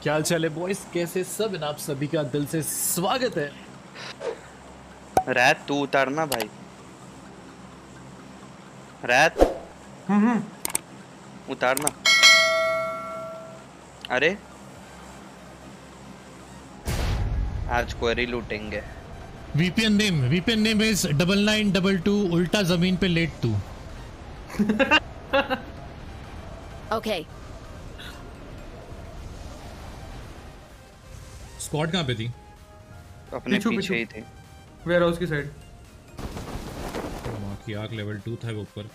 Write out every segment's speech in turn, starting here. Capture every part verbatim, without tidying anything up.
क्या हाल चाल है बॉयज, कैसे सब? इन आप सभी का दिल से स्वागत है। रैत तू उतारना भाई। रैत हम्म हम्म उतारना। अरे आज क्वेरी लूटेंगे। VPN name VPN name is double nine double two उल्टा जमीन पे लेट तू। ओके स्क्वाड कहाँ पे थी? अपने पीछू, पीछे पीछू। ही थे। वेयर हाउस की साइड। वहाँ की आग लेवल टू था वो ऊपर।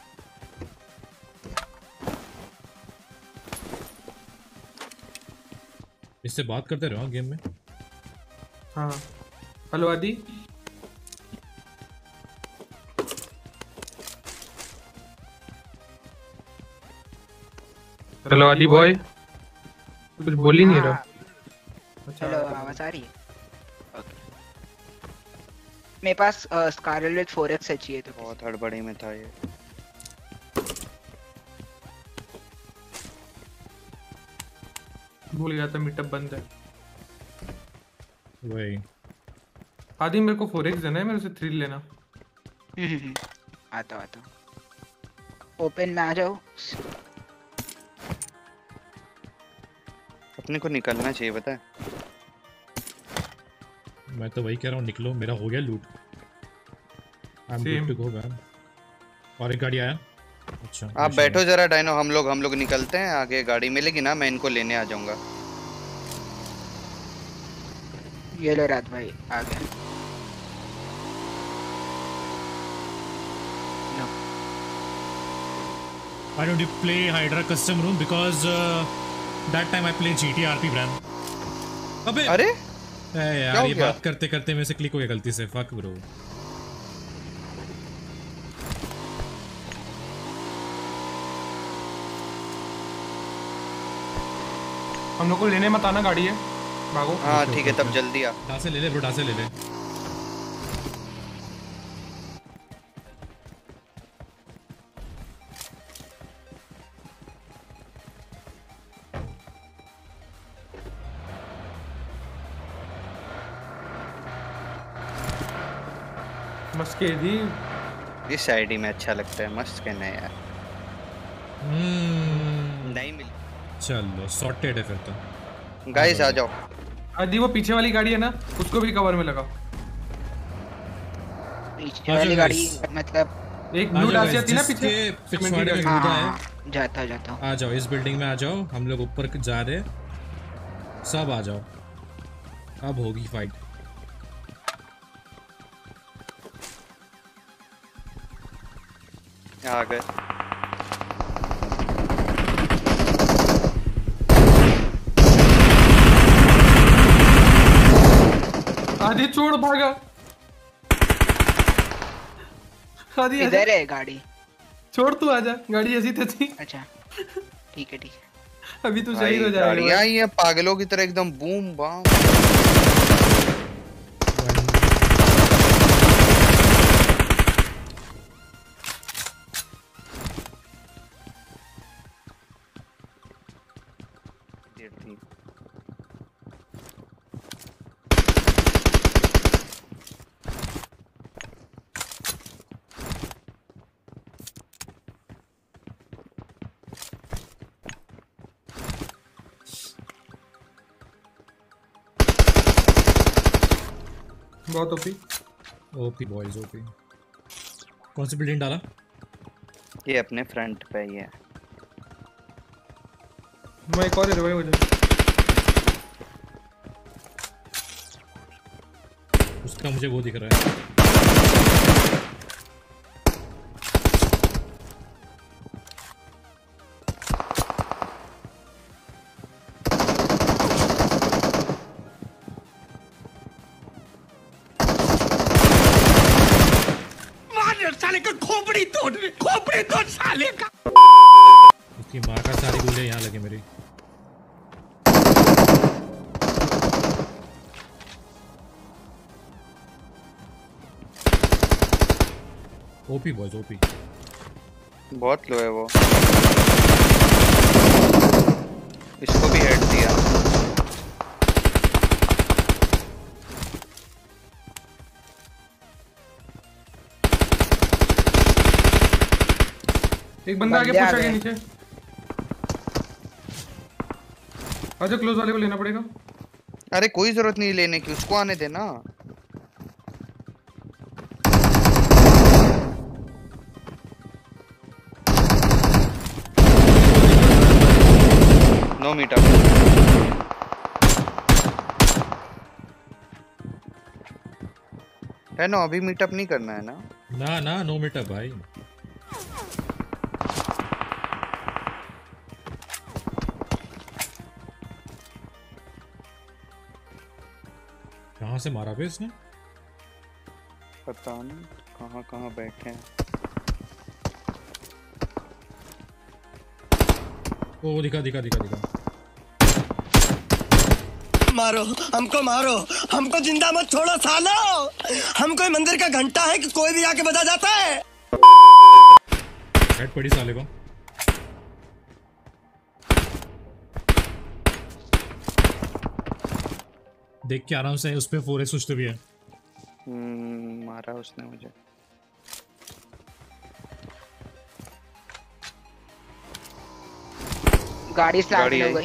इससे बात करते रहो गेम में। हाँ हेलो आदि। हेलो आदि बॉय, कुछ बोल ही नहीं रहा। अच्छा हेलो, आवाज आ रही है? ओके, मेरे पास स्कारलेट फोर एक्स चाहिए तो बहुत हड़बड़ी में था ये। भूल गया था मीटअप बंद है। वही आदि मेरे को फोर एक्स देना है, मेरे से थ्री लेना। हम्म आता आता ओपन में आ जाओ। अपने को निकलना चाहिए पता है। मैं तो वही कह रहा हूँ, निकलो, मेरा हो गया लूट। I am good to go man. और एक गाड़ी आया। अच्छा आप बैठो जरा डायनो, हम लोग हम लोग निकलते हैं। आगे गाड़ी मिलेगी ना, मैं इनको लेने आ जाऊंगा। ये लो रात भाई आ गया। No Why don't you play Hydra custom room? Because uh, that time I played G T R P brand. अबे अरे ए यार, हो ये गया? बात करते करते मेरे से क्लिक हो गया गलती से। Fuck bro. हम लोग को लेने मत आना, गाड़ी है, भागो। हाँ ठीक है, तब जल्दी आ। डासे ले ले ब्रो, डासे ले ले। मस्के दी। इस आईडी में अच्छा लगता है, मस्त कहना है यार। हम्म नहीं मिली। चलो सॉर्टेड है फिर तो। गाइस आ जाओ। आदि वो पीछे वाली गाड़ी है ना, उसको भी कवर में लगाओ। पीछे वाली गाड़ी मतलब एक ब्लू डासी आती है ना जिसके पीछे। पिछवाड़े में हाँ लूटा है। हाँ, जाता जाता आ जाओ इस बिल्डिंग में आ जाओ, हम लोग ऊपर जा रहे, सब आ जाओ, अब होगी फाइट। आ गए। आदि छोड़, भागा। आदि इधर है गाड़ी। छोड़, तू आजा, गाड़ी ऐसी तैसी। अच्छा ठीक है ठीक है। अभी तू भाई शहीद हो जाएगा। गाड़ियां ही हैं पागलों की तरह, एकदम बूम बाम। बहुत ओपी। OP boys OP. कौन सी बिल्डिंग डाला? ये अपने फ्रंट पे ही है। मैं एक और रिवाइव हो जाए। उसका मुझे वो दिख रहा है। साले का खोपड़ी तोड़, खोपड़ी तोड़ साले का। उसकी माँ का सारी गोलियां यहाँ लगे मेरी। OP boys OP. बहुत लो है वो। इसको भी हेड दिया। एक बंदा आगे बंदे आ पुश आगे गए। नीचे। आजा क्लोज वाले को लेना पड़ेगा। अरे कोई जरूरत नहीं लेने की, उसको आने देना। नो मीटअप है ना, अभी मीटअप नहीं करना है ना। ना ना नो मीटअप भाई। कहाँ से मारा बे इसने? पता नहीं कहाँ कहाँ बैठे हैं। ओ दिखा दिखा दिखा दिखा। मारो हमको, मारो हमको, जिंदा मत छोड़ो सालो। हम कोई मंदिर का घंटा है कि कोई भी आके बजा जाता है। हेड पड़ी साले को। देख के आराम से उस पे फोर एक्स भी है। हम्म, मारा उसने मुझे। गाड़ी स्टार्ट गाड़ी हो आई। गई।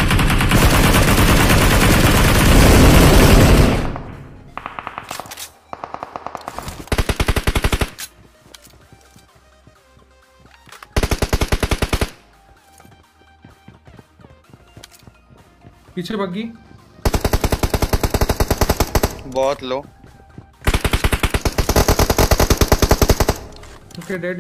पीछे बग्गी। बहुत लो। Okay dead.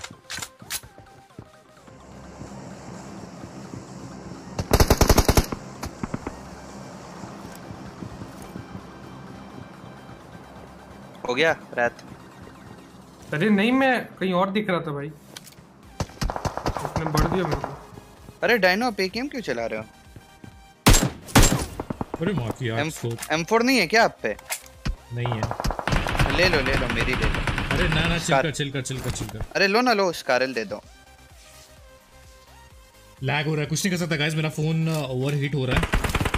हो गया रात। अरे नहीं, मैं कहीं और दिख रहा था भाई, उसने बढ़ दिया मेरे को। अरे डायनो आप एकेएम क्यों चला रहे हो? अरे माँ की यार एम स्कोप एम फोर नहीं है क्या आप पे? नहीं है। ले लो ले लो, मेरी ले लो। अरे ना ना चिल कर चिल कर चिल कर चिल कर। अरे लो ना लो, स्कारल दे दो। लैग हो रहा है, कुछ नहीं कर सकता गाइस, मेरा फोन ओवर हीट हो रहा है,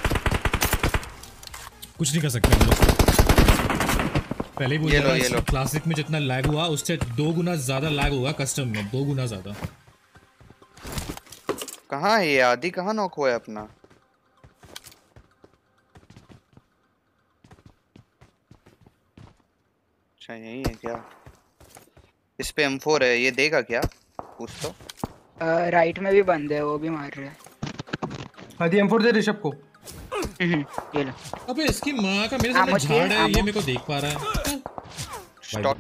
कुछ नहीं कर सकते हम लोग। पहले ही ये लो, ये बोल लो। क्लासिक में जितना लैग हुआ उससे दो गुना ज्यादा लैग होगा कस्टम में, दो गुना ज्यादा। कहाँ है ये आदि? कहाँ नॉक हुआ है अपना? अच्छा यही है क्या? इस पे एम फोर है, ये देगा क्या? पूछ तो। अ, राइट में भी बंदे हैं, वो भी मार रहे हैं। आदि एम फोर दे ऋषभ को। हम्म, ये लो। अबे इसकी माँ का मेरे आमो सामने झाड़ चाहिए, है, ये आमो। मेरे को देख पा रहा है। स्टॉक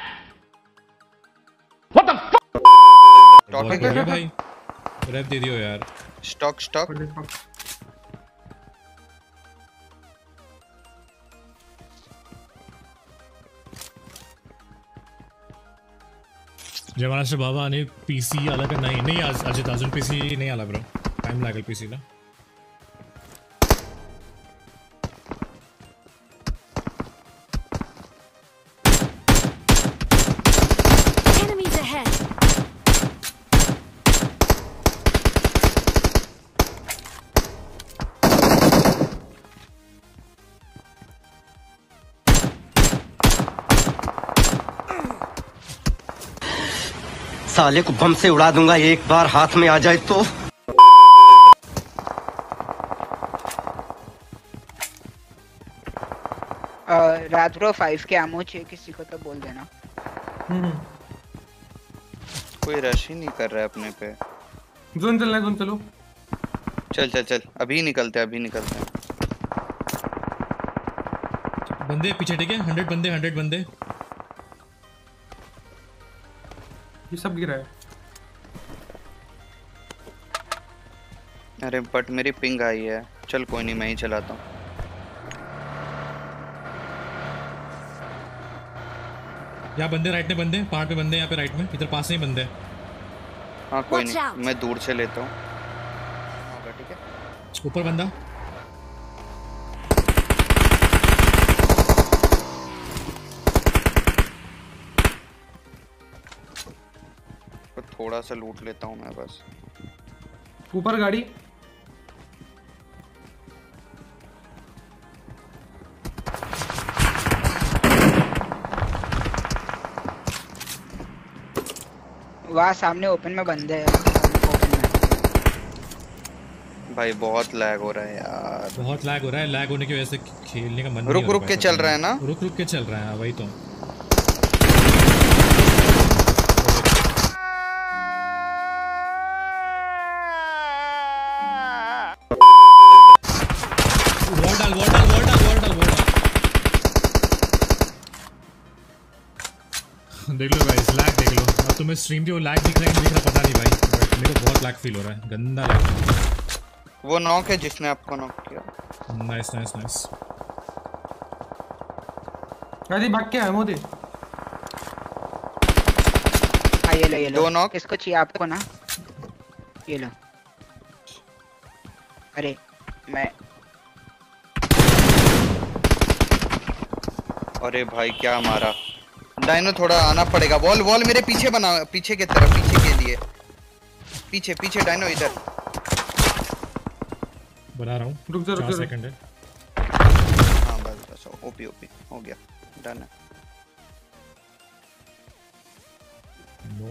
बहुत बढ़िया भाई, रेप दे दियो यार। Stock stock. जवानाश्र बाबा आणि पीसी आला का नाही? नाही आज अजित अजून पीसी नाही आला ब्रो, टाइम लागेल पीसी ला. Enemies ahead. साले को बम से उड़ा दूंगा एक बार हाथ में आ जाए तो। रात ब्रो फाइव के एमओ चाहिए किसी को तो बोल देना। कोई रश ही नहीं कर रहा है अपने पे। जोन चलना है, जोन चलो। चल चल चल अभी निकलते हैं, अभी निकलते हैं। बंदे पीछे, ठीक है? हंड्रेड बंदे, हंड्रेड बंदे। ये सब गिरा है। अरे बट मेरी पिंग आई है। चल कोई नहीं, मैं ही चलाता हूँ। यहाँ बंदे, राइट में बंदे, पहाड़ पे बंदे, यहाँ पे राइट में, इधर पास में ही बंदे। हाँ कोई Watch नहीं, out. मैं दूर से लेता हूँ। होगा ठीक है। ऊपर बंदा। तो थोड़ा सा लूट लेता हूँ मैं बस। ऊपर गाड़ी। वहाँ सामने ओपन में बंदे हैं। ओपन में भाई बहुत लैग हो रहा है यार। बहुत लैग हो रहा है, लैग होने की वजह से खेलने का मन नहीं रुक हो रुक रहा के भाई, चल पता रहा है नहीं। ना? रुक रुक के चल रहा है, वही तो। वॉल डाल वॉल डाल वॉल डाल वॉल डाल वॉल डाल। देख लो गाइस, लैग देख लो। अब तुम्हें स्ट्रीम पे वो लैग दिख रहा है दिख रहा पता नहीं भाई, बट मेरे को बहुत लैग फील हो रहा है, गंदा लैग। वो नॉक है जिसने आपको नॉक किया। Nice nice nice. अरे भाग के आया मोदी। हाँ ये लो ये लो। दो knock। किसको चाहिए आपको ना? ये लो। अरे मैं अरे भाई क्या मारा। डायनो थोड़ा आना पड़ेगा। वॉल वॉल मेरे पीछे बना, पीछे की तरफ, पीछे के लिए। पीछे पीछे डायनो इधर बना रहा हूँ, रुक जा रुक चार जा। सेकंड है। हाँ बस बस ओपी ओपी हो गया, डन है। Nope.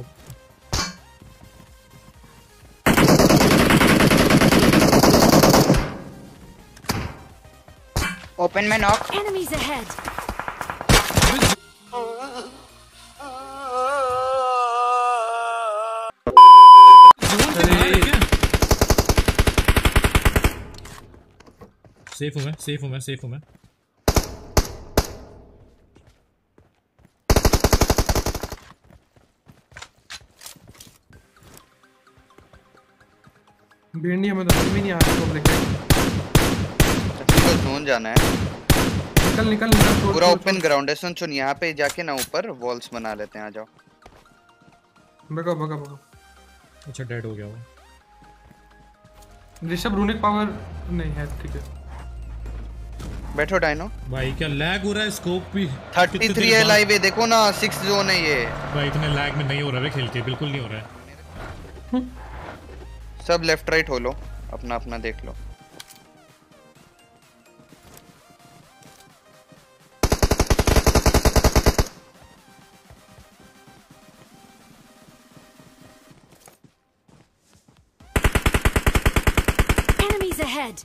ओपन में नॉक। Enemies ahead. सेफ हूँ मैं, सेफ हूँ मैं, सेफ हूँ मैं। भिंडी हमें तो समझ में नहीं आ रहा लेके। तो जोन जाना है। निकल निकल निकल। छोड़, पूरा छोड़, ओपन ग्राउंड है। सुन सुन यहाँ पे जाके ना ऊपर वॉल्स बना लेते हैं, आ जाओ। भगा भगा भगा। अच्छा डेड हो गया वो। ऋषभ रूनिक पावर नहीं है, ठीक है। बैठो डायनो। भाई क्या लैग हो रहा है, स्कोप भी थर्टी थ्री है लाइव है, देखो ना सिक्स जोन है ये। भाई इतने लैग में नहीं हो रहा है खेल के, बिल्कुल नहीं हो रहा है। सब लेफ्ट राइट हो लो, अपना अपना देख लो। Enemies ahead.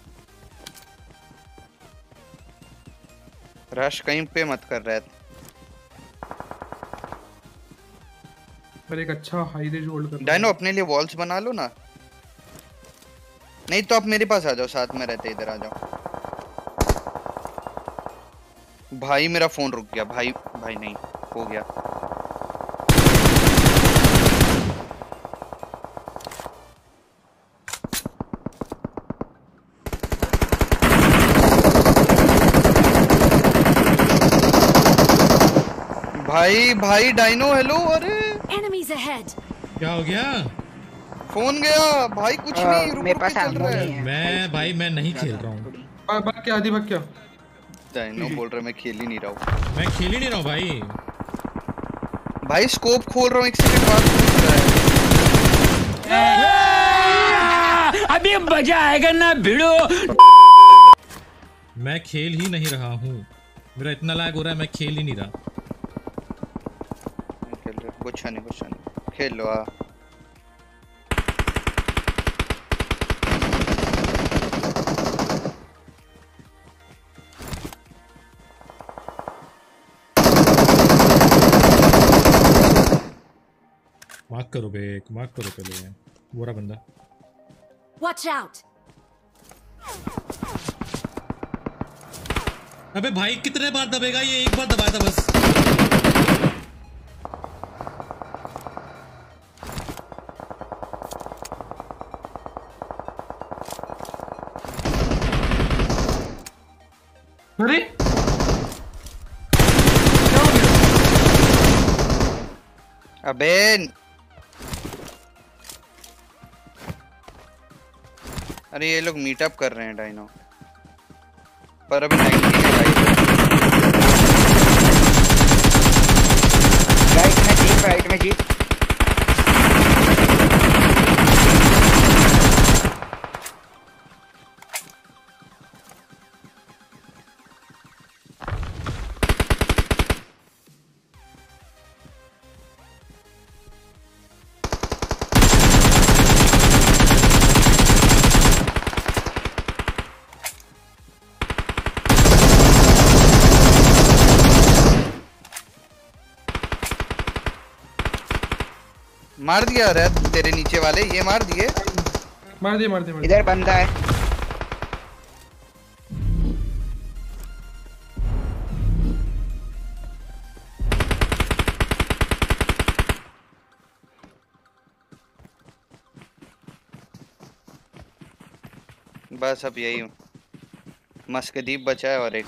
रश कहीं पे मत कर रहा है। पर एक अच्छा हाई रेंज होल्ड कर। डायनो अपने लिए वॉल्स बना लो ना। नहीं तो आप मेरे पास आ जाओ, साथ में रहते इधर आ जाओ। भाई मेरा फोन रुक गया। भाई भाई नहीं हो गया। भाई भाई डायनो हेलो। अरे Enemies ahead. क्या हो गया? फोन गया भाई। कुछ आ, नहीं, रुक मेरे रुक पास के चल ammo रहा नहीं है। है। मैं भाई मैं नहीं खेल रहा हूँ। भाग भाग क्या आदि भाग क्या। डायनो बोल रहा है मैं खेल ही नहीं रहा हूँ। मैं खेल ही नहीं रहा हूँ भाई। भाई स्कोप खोल रहा हूँ, एक सेकंड बाद पूछ रहा है। अभी मजा आएगा ना भिड़ो। मैं खेल ही नहीं रहा हूँ, मेरा इतना लैग हो रहा है, मैं खेल ही नहीं रहा। खेल रहे कुछ नहीं कुछ नहीं, खेल लो। आ मार्क करो बे, मार्क करो पहले। वो रहा बंदा। Watch out. अबे भाई कितने बार दबेगा ये? एक बार दबाया था बस। अरे अबे अरे ये लोग मीटअप कर रहे हैं डायनो, पर अभी नाइनटी है भाई। राइट में जीप, राइट में जीप। मार दिया रे तेरे नीचे वाले, ये मार दिए। मार दिए मार दिए। इधर बंदा है। बस अब यही हूँ, मस्कदीप बचा है और एक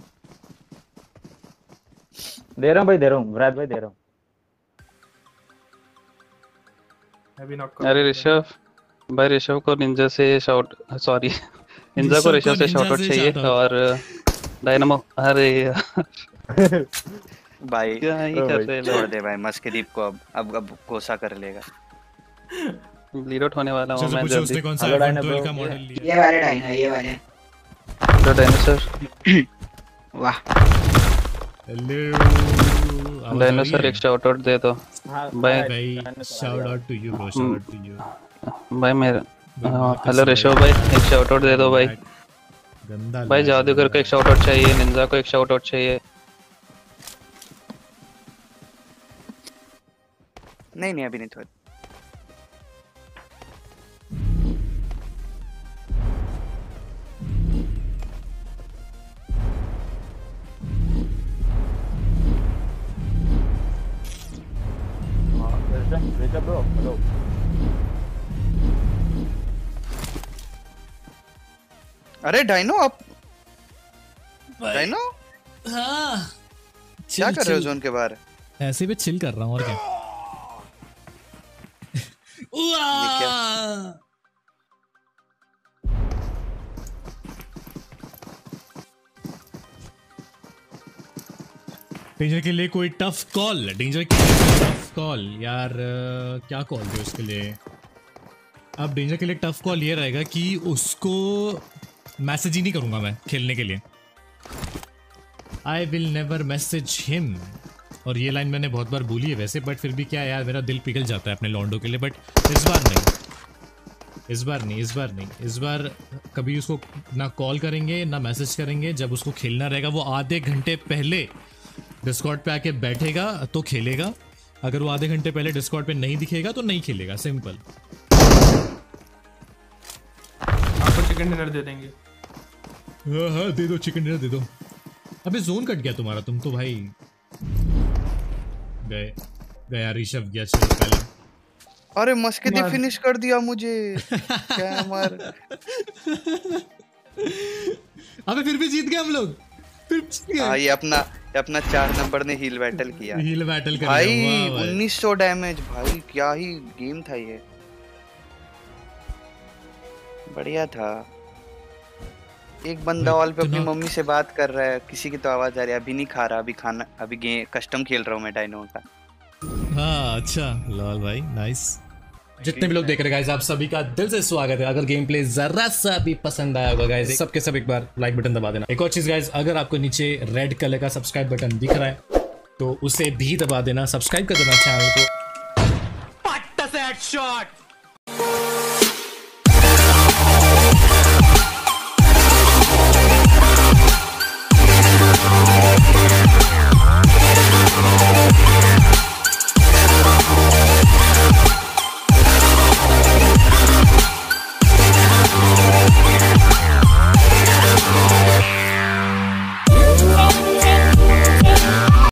दे रहा हूँ भाई, दे रहा हूँ विराट भाई, दे रहा हूँ। अरे ऋषभ भाई, ऋषभ को निंजा से शाउट, सॉरी निंजा को ऋषभ से शाउट आउट चाहिए और डायनामो। अरे भाई क्या ही कर रहे छोड़ दे भाई मस्कदीप को, अब अब अब कोसा कर लेगा। लीड आउट होने वाला हूं मैं जल्दी। उसने कौन सा आईफोन ट्वेल्व का मॉडल लिया? ये वाले डायना, ये वाले हेलो डायनासोर। वाह हेलो डायनासोर, एक शाउट आउट दे दो भाई। भाई shout out to you bro, shout out to you भाई मेरा। हेलो ऋषभ भाई, एक शाउट आउट दे दो भाई। गंदा भाई जादूगर को एक शाउट आउट चाहिए, निंजा को एक शाउट आउट चाहिए। नहीं नहीं अभी नहीं, थोड़ा ब्रो। हेलो अरे डायनो आप, डायनो हाँ क्या कर रहे हो जोन के बाहर? ऐसे भी चिल कर रहा हूँ और क्या। ये क्या? डेंजर के लिए कोई टफ कॉल, डेंजर के लिए टफ कॉल यार, uh, क्या कॉल दे उसके लिए? अब डेंजर के लिए टफ कॉल ये रहेगा कि उसको मैसेज ही नहीं करूंगा मैं खेलने के लिए। I will never message him. और ये लाइन मैंने बहुत बार बोली है वैसे, बट फिर भी क्या यार, मेरा दिल पिघल जाता है अपने लॉन्डो के लिए। बट इस बार नहीं, इस बार नहीं, इस बार नहीं, इस बार कभी उसको ना कॉल करेंगे ना मैसेज करेंगे। जब उसको खेलना रहेगा वो आधे घंटे पहले डिस्कॉर्ड पे आके बैठेगा तो खेलेगा। अगर वो आधे घंटे पहले डिस्कॉर्ड पे नहीं दिखेगा तो नहीं खेलेगा, सिंपल। आपको चिकन डिनर दे देंगे। हाँ हाँ दे दो, चिकन डिनर दे दो। अबे जोन कट गया तुम्हारा, तुम तो भाई गए गया। ऋषभ गया चलो पहले। अरे मस्कदीप फिनिश कर दिया मुझे। क्या मार। अबे फिर भी जीत गए हम लोग, फिर जीत गए। हाँ ये अपना अपना चार नंबर ने हील बैटल किया। हील बैटल कर भाई उन्नीस सौ डैमेज, भाई क्या ही गेम था ये, बढ़िया था। एक बंदा ऑल पे अपनी मम्मी से बात कर रहा है, किसी की तो आवाज आ रही है। अभी नहीं खा रहा, अभी खाना, अभी गेम कस्टम खेल रहा हूँ मैं डायनो का। हाँ अच्छा लॉल भाई, नाइस। जितने भी लोग देख रहे गाइस, आप सभी का दिल से स्वागत है। अगर गेम प्ले जरा सा भी पसंद आया होगा गाइस, सबके सब एक बार लाइक बटन दबा देना। एक और चीज गाइस, अगर आपको नीचे रेड कलर का सब्सक्राइब बटन दिख रहा है तो उसे भी दबा देना, सब्सक्राइब कर देना चैनल को। पट्टा से हेडशॉट।